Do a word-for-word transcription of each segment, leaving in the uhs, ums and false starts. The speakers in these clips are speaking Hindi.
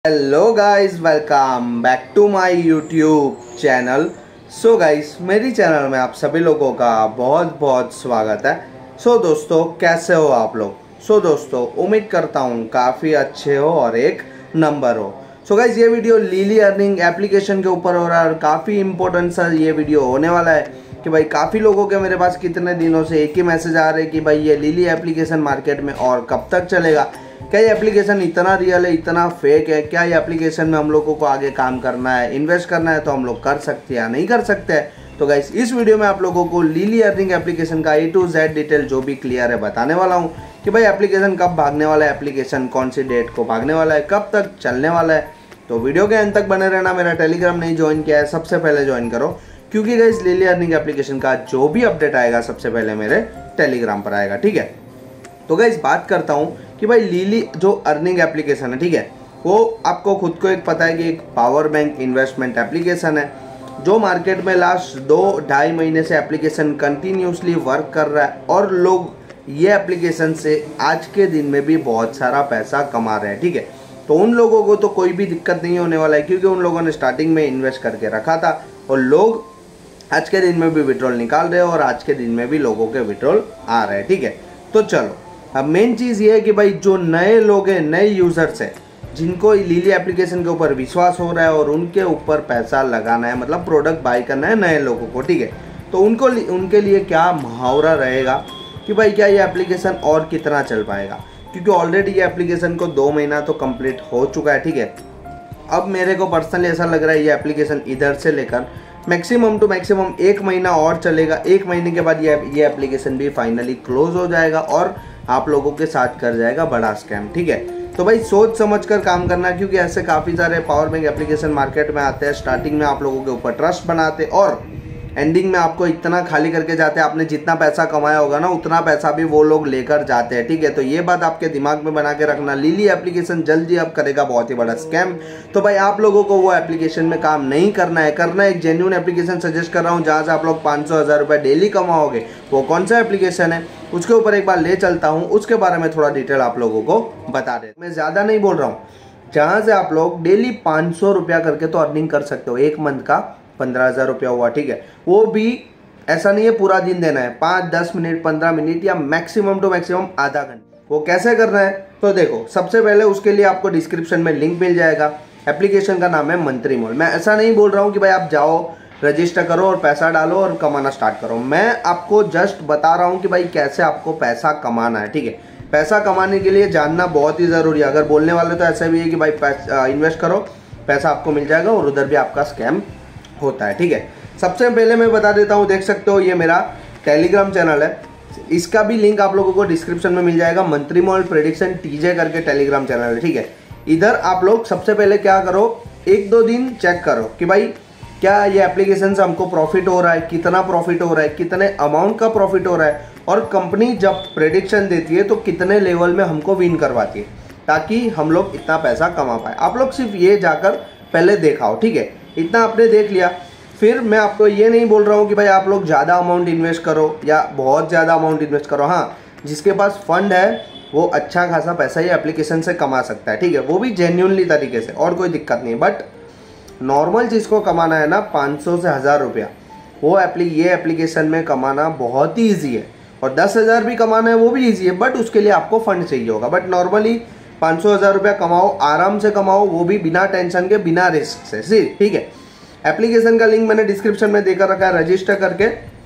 Hello guys, welcome back to my YouTube channel. So guys, मेरी चैनल में आप सभी लोगों का बहुत बहुत स्वागत है। सो so, दोस्तों, कैसे हो आप लोग? सो so, दोस्तों, उम्मीद करता हूँ काफ़ी अच्छे हो और एक नंबर हो। सो so, गाइस, ये वीडियो लिली अर्निंग एप्लीकेशन के ऊपर हो रहा है और काफ़ी इंपॉर्टेंट सा ये वीडियो होने वाला है कि भाई काफ़ी लोगों के मेरे पास कितने दिनों से एक ही मैसेज आ रहे हैं कि भाई ये लिली एप्लीकेशन मार्केट में और कब तक चलेगा, क्या ये एप्लीकेशन इतना रियल है, इतना फेक है, क्या ये एप्लीकेशन में हम लोगों को आगे काम करना है, इन्वेस्ट करना है तो हम लोग कर सकते हैं या नहीं कर सकते हैं। तो गाइस, इस वीडियो में आप लोगों को लिली अर्निंग एप्लीकेशन का ए टू जेड डिटेल जो भी क्लियर है बताने वाला हूँ कि भाई एप्लीकेशन कब भागने वाला है, एप्लीकेशन कौन सी डेट को भागने वाला है, कब तक चलने वाला है। तो वीडियो के अंत तक बने रहना। मेरा टेलीग्राम नहीं ज्वाइन किया है, सबसे पहले ज्वाइन करो, क्योंकि गाइस लिली अर्निंग एप्लीकेशन का जो भी अपडेट आएगा सबसे पहले मेरे टेलीग्राम पर आएगा, ठीक है। तो गाइस, बात करता हूँ कि भाई लिली जो अर्निंग एप्लीकेशन है, ठीक है, वो आपको खुद को एक पता है कि एक पावर बैंक इन्वेस्टमेंट एप्लीकेशन है जो मार्केट में लास्ट दो ढाई महीने से एप्लीकेशन कंटिन्यूसली वर्क कर रहा है और लोग ये एप्लीकेशन से आज के दिन में भी बहुत सारा पैसा कमा रहे हैं, ठीक है। तो उन लोगों को तो कोई भी दिक्कत नहीं होने वाला है, क्योंकि उन लोगों ने स्टार्टिंग में इन्वेस्ट करके रखा था और लोग आज के दिन में भी विड्रॉल निकाल रहे हैं और आज के दिन में भी लोगों के विड्रॉल आ रहे हैं, ठीक है। तो चलो, अब मेन चीज़ ये है कि भाई जो नए लोग हैं, नए यूज़र्स हैं, जिनको लिली एप्लीकेशन के ऊपर विश्वास हो रहा है और उनके ऊपर पैसा लगाना है, मतलब प्रोडक्ट बाय करना है नए लोगों को, ठीक है। तो उनको उनके लिए क्या मुहावरा रहेगा कि भाई क्या ये एप्लीकेशन और कितना चल पाएगा, क्योंकि ऑलरेडी ये एप्लीकेशन को दो महीना तो कंप्लीट हो चुका है, ठीक है। अब मेरे को पर्सनली ऐसा लग रहा है ये एप्लीकेशन इधर से लेकर मैक्सिमम टू मैक्सिमम एक महीना और चलेगा। एक महीने के बाद ये ये एप्लीकेशन भी फाइनली क्लोज हो जाएगा और आप लोगों के साथ कर जाएगा बड़ा स्कैम, ठीक है। तो भाई सोच समझ कर काम करना, क्योंकि ऐसे काफ़ी सारे पावर बैंक एप्लीकेशन मार्केट में आते हैं। स्टार्टिंग में आप लोगों के ऊपर ट्रस्ट बनाते और एंडिंग में आपको इतना खाली करके जाते हैं, आपने जितना पैसा कमाया होगा ना उतना पैसा भी वो लोग लेकर जाते हैं, ठीक है। तो ये बात आपके दिमाग में बना के रखना, लिली एप्लीकेशन जल्दी अब करेगा बहुत ही बड़ा स्कैम। तो भाई आप लोगों को वो एप्लीकेशन में काम नहीं करना है, करना एक जेन्युइन एप्लीकेशन सजेस्ट कर रहा हूँ जहाँ से आप लोग पाँच सौ हज़ार रुपये डेली कमाओगे। वो कौन सा एप्लीकेशन है उसके ऊपर एक बार ले चलता हूँ, उसके बारे में थोड़ा डिटेल आप लोगों को बता दे। मैं ज़्यादा नहीं बोल रहा हूँ, जहाँ से आप लोग डेली पाँच सौ रुपया करके तो अर्निंग कर सकते हो। एक मंथ का पंद्रह हज़ार रुपया हुआ, ठीक है। वो भी ऐसा नहीं है पूरा दिन देना है, पाँच दस मिनट पंद्रह मिनट या मैक्सिमम टू मैक्सिमम आधा घंटा। वो कैसे करना है तो देखो, सबसे पहले उसके लिए आपको डिस्क्रिप्शन में लिंक मिल जाएगा। एप्लीकेशन का नाम है मंत्री मॉल। मैं ऐसा नहीं बोल रहा हूँ कि भाई आप जाओ रजिस्टर करो और पैसा डालो और कमाना स्टार्ट करो। मैं आपको जस्ट बता रहा हूँ कि भाई कैसे आपको पैसा कमाना है, ठीक है। पैसा कमाने के लिए जानना बहुत ही ज़रूरी है। अगर बोलने वाले तो ऐसा भी है कि भाई पैसा इन्वेस्ट करो, पैसा आपको मिल जाएगा, और उधर भी आपका स्कैम होता है, ठीक है। सबसे पहले मैं बता देता हूँ, देख सकते हो ये मेरा टेलीग्राम चैनल है, इसका भी लिंक आप लोगों को डिस्क्रिप्शन में मिल जाएगा। मंत्री मॉल प्रेडिक्शन टीजे करके टेलीग्राम चैनल है, ठीक है। इधर आप लोग सबसे पहले क्या करो, एक दो दिन चेक करो कि भाई क्या ये एप्लीकेशन से हमको प्रॉफिट हो रहा है, कितना प्रॉफिट हो रहा है, कितने अमाउंट का प्रॉफिट हो रहा है, और कंपनी जब प्रेडिक्शन देती है तो कितने लेवल में हमको विन करवाती है, ताकि हम लोग इतना पैसा कमा पाए। आप लोग सिर्फ ये जाकर पहले देखाओ, ठीक है। इतना आपने देख लिया, फिर मैं आपको ये नहीं बोल रहा हूँ कि भाई आप लोग ज़्यादा अमाउंट इन्वेस्ट करो या बहुत ज़्यादा अमाउंट इन्वेस्ट करो। हाँ, जिसके पास फंड है वो अच्छा खासा पैसा ये एप्लीकेशन से कमा सकता है, ठीक है, वो भी जेन्युइनली तरीके से, और कोई दिक्कत नहीं। बट नॉर्मल चीज़ को कमाना है ना पाँच सौ से हज़ार रुपया, वो एप्ली ये एप्लीकेशन में कमाना बहुत ही ईजी है, और दस हज़ार भी कमाना है वो भी ईजी है, बट उसके लिए आपको फंड चाहिए होगा। बट नॉर्मली पाँच सौ हज़ार रुपया कमाओ, आराम से कमाओ, वो भी बिना टेंशन के, बिना रिस्क से, सी ठीक है। एप्लीकेशन का लिंक मैंने डिस्क्रिप्शन में देकर रखा है, रजिस्टर करके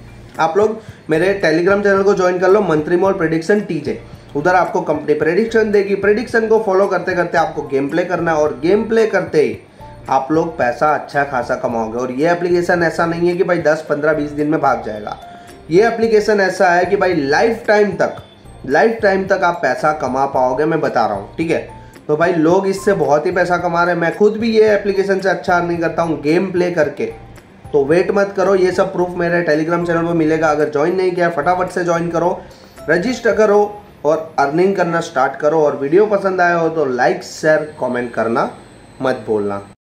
आप लोग मेरे टेलीग्राम चैनल को ज्वाइन कर लो, मंत्री मॉल प्रेडिक्शन टीजे। उधर आपको कंपनी प्रेडिक्शन देगी, प्रेडिक्शन को फॉलो करते करते आपको गेम प्ले करना है, और गेम प्ले करते ही आप लोग पैसा अच्छा खासा कमाओगे। और ये एप्लीकेशन ऐसा नहीं है कि भाई दस पंद्रह बीस दिन में भाग जाएगा। ये एप्लीकेशन ऐसा है कि भाई लाइफ टाइम तक लाइफ टाइम तक आप पैसा कमा पाओगे, मैं बता रहा हूँ, ठीक है। तो भाई लोग इससे बहुत ही पैसा कमा रहे हैं। मैं खुद भी ये एप्लीकेशन से अच्छा अर्निंग करता हूँ गेम प्ले करके। तो वेट मत करो, ये सब प्रूफ मेरे टेलीग्राम चैनल पर मिलेगा। अगर ज्वाइन नहीं किया फटाफट से ज्वाइन करो, रजिस्टर करो और अर्निंग करना स्टार्ट करो। और वीडियो पसंद आया हो तो लाइक शेयर कमेंट करना मत भूलना।